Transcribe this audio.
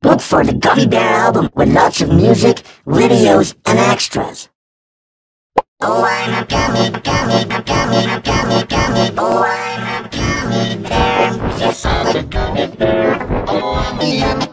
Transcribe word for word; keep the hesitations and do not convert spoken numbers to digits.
Look for the Gummy Bear album with lots of music, videos, and extras. Oh, I'm a gummy, gummy, a gummy, a gummy, gummy. Oh, I'm a gummy bear. Yes, I'm a gummy bear. Oh, I'm a